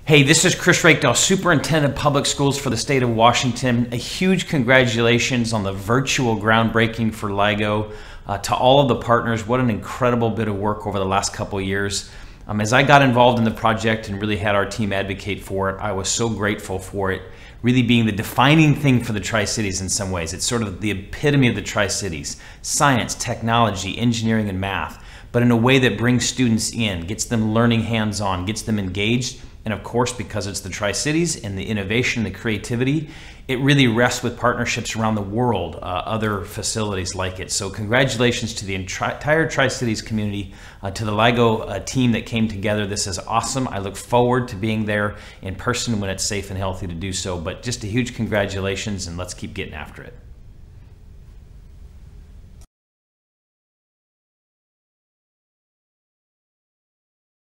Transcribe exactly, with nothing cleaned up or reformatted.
Hey, this is Chris Reykdal, Superintendent of Public Schools for the state of Washington. A huge congratulations on the virtual groundbreaking for LIGO. Uh, to all of the partners, what an incredible bit of work over the last couple of years. Um, as I got involved in the project and really had our team advocate for it, I was so grateful for it, really being the defining thing for the Tri-Cities in some ways. It's sort of the epitome of the Tri-Cities: science, technology, engineering, and math, but in a way that brings students in, gets them learning hands-on, gets them engaged. And of course, because it's the Tri-Cities and the innovation, the creativity, it really rests with partnerships around the world, uh, other facilities like it. So congratulations to the entire Tri-Cities community, uh, to the LIGO uh, team that came together. This is awesome. I look forward to being there in person when it's safe and healthy to do so. But just a huge congratulations, and let's keep getting after it.